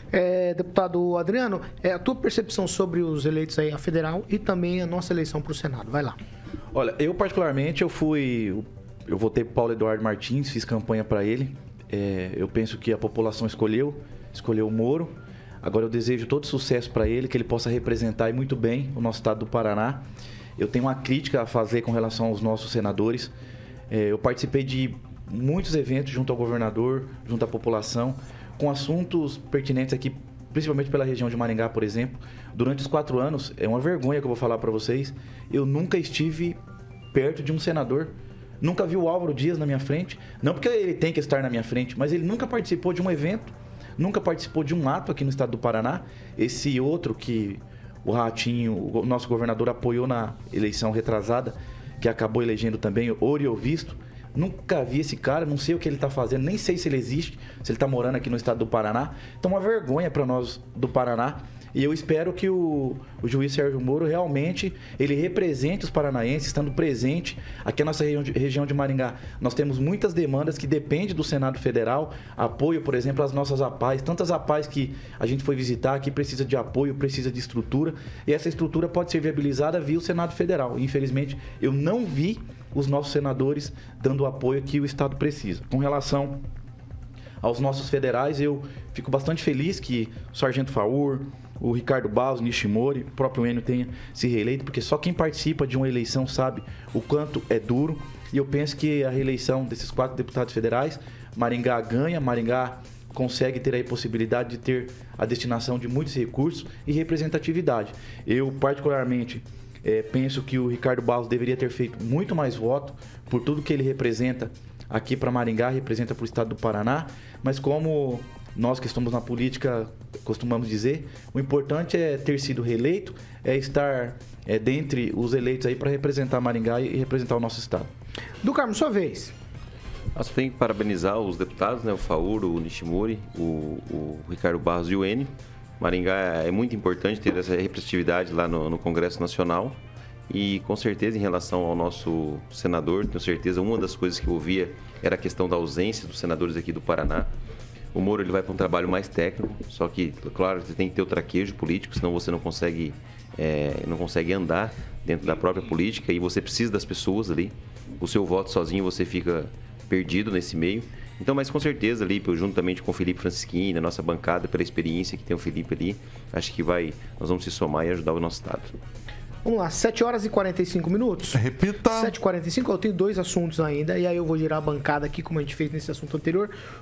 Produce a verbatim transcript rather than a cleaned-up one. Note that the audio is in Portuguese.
É, deputado Adriano, é a tua percepção sobre os eleitos aí a federal e também a nossa eleição para o Senado. Vai lá. Olha, eu particularmente, eu fui... Eu votei pro Paulo Eduardo Martins, fiz campanha para ele. É, eu penso que a população escolheu, escolheu o Moro. Agora eu desejo todo sucesso para ele, que ele possa representar muito bem o nosso estado do Paraná. Eu tenho uma crítica a fazer com relação aos nossos senadores. É, eu participei de muitos eventos junto ao governador, junto à população, com assuntos pertinentes aqui, principalmente pela região de Maringá, por exemplo. Durante os quatro anos, é uma vergonha que eu vou falar para vocês, eu nunca estive perto de um senador. Nunca vi o Álvaro Dias na minha frente, não porque ele tem que estar na minha frente, mas ele nunca participou de um evento, nunca participou de um ato aqui no estado do Paraná. Esse outro que o Ratinho, o nosso governador, apoiou na eleição retrasada, que acabou elegendo também, Ouro Visto. Nunca vi esse cara, não sei o que ele está fazendo, nem sei se ele existe, se ele está morando aqui no estado do Paraná. Então, uma vergonha para nós do Paraná. E eu espero que o, o juiz Sérgio Moro realmente ele represente os paranaenses, estando presente aqui na nossa região de, região de Maringá. Nós temos muitas demandas que dependem do Senado Federal, apoio, por exemplo, às nossas A P As, tantas A P As que a gente foi visitar, que precisa de apoio, precisa de estrutura, e essa estrutura pode ser viabilizada via o Senado Federal. Infelizmente, eu não vi os nossos senadores dando o apoio que o Estado precisa. Com relação aos nossos federais, eu fico bastante feliz que o Sargento Faur, o Ricardo Barros, Nishimori, o próprio Enio tenha se reeleito, porque só quem participa de uma eleição sabe o quanto é duro. E eu penso que a reeleição desses quatro deputados federais, Maringá ganha, Maringá consegue ter aí a possibilidade de ter a destinação de muitos recursos e representatividade. Eu, particularmente, é, penso que o Ricardo Barros deveria ter feito muito mais voto por tudo que ele representa aqui para Maringá, representa para o estado do Paraná, mas como nós que estamos na política costumamos dizer, o importante é ter sido reeleito, é estar é, dentre os eleitos aí para representar Maringá e representar o nosso estado. Do Carmo, sua vez. Nós temos que parabenizar os deputados, né? O Faur, o Nishimori, o, o Ricardo Barros e o Enio. Maringá é muito importante ter essa representatividade lá no, no Congresso Nacional. E com certeza, em relação ao nosso senador, tenho certeza, uma das coisas que eu ouvia era a questão da ausência dos senadores aqui do Paraná. O Moro ele vai para um trabalho mais técnico, só que, claro, você tem que ter o traquejo político, senão você não consegue, é, não consegue andar dentro da própria política e você precisa das pessoas ali. O seu voto sozinho você fica perdido nesse meio. Então, mas com certeza ali, juntamente com o Felipe Francischini, a nossa bancada, pela experiência que tem o Felipe ali, acho que vai, nós vamos se somar e ajudar o nosso estado. Vamos lá, sete horas e quarenta e cinco minutos. Repita. sete e quarenta e cinco, eu tenho dois assuntos ainda, e aí eu vou girar a bancada aqui, como a gente fez nesse assunto anterior.